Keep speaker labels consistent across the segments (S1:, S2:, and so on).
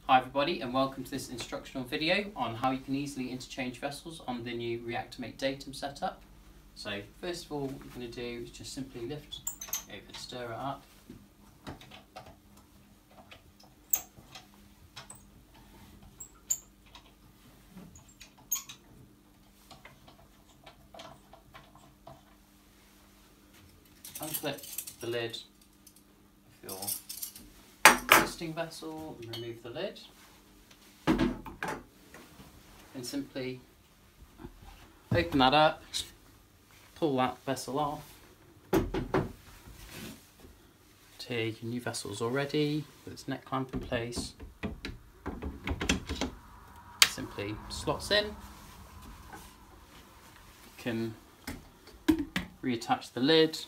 S1: Hi everybody and welcome to this instructional video on how you can easily interchange vessels on the new Reactimate datum setup. So first of all, what you're going to do is just simply lift over and stir it up. Unclip the lid of your existing vessel and remove the lid. And simply open that up, pull that vessel off. Here your new vessel's all ready with its neck clamp in place. Simply slots in. You can reattach the lid.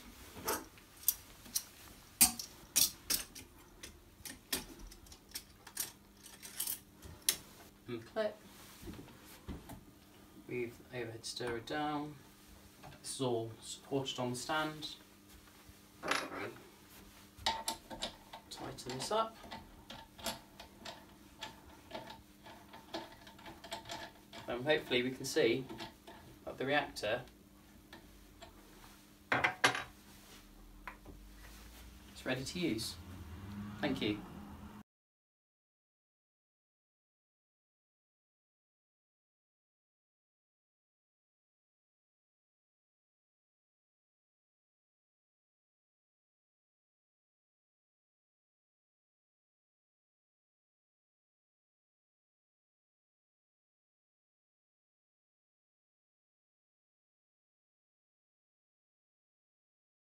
S1: And the clip. Move the overhead stirrer down. This is all supported on the stand. Tighten this up. And hopefully we can see that the reactor is ready to use. Thank you.